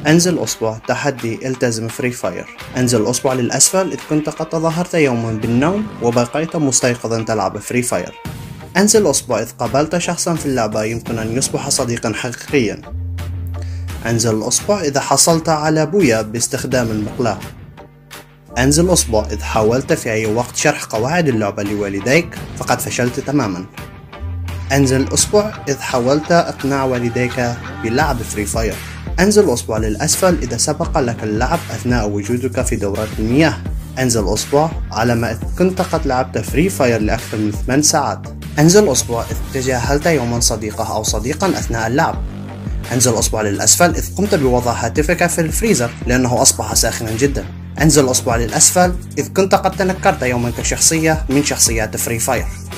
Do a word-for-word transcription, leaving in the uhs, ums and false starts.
انزل أصبع تحدي التزم فري فاير. انزل أصبع للأسفل إذ كنت قد تظاهرت يوما بالنوم وبقيت مستيقظا تلعب فري فاير. انزل أصبع إذ قابلت شخصا في اللعبة يمكن أن يصبح صديقا حقيقيا. انزل الأصبع إذا حصلت على بويا باستخدام المقلاة. انزل أصبع إذ حاولت في أي وقت شرح قواعد اللعبة لوالديك فقد فشلت تماما. انزل أصبع إذ حاولت إقناع والديك بلعب فري فاير. انزل أصبع للأسفل إذا سبق لك اللعب أثناء وجودك في دورات المياه. انزل أصبع على ما إذ كنت قد لعبت فري فاير لأكثر من ثمان ساعات. انزل أصبع إذ تجاهلت يوما صديقة أو صديقا أثناء اللعب. انزل أصبع للأسفل إذ قمت بوضع هاتفك في الفريزر لأنه أصبح ساخنا جدا. انزل أصبع للأسفل إذ كنت قد تنكرت يوما كشخصية من شخصيات فري فاير.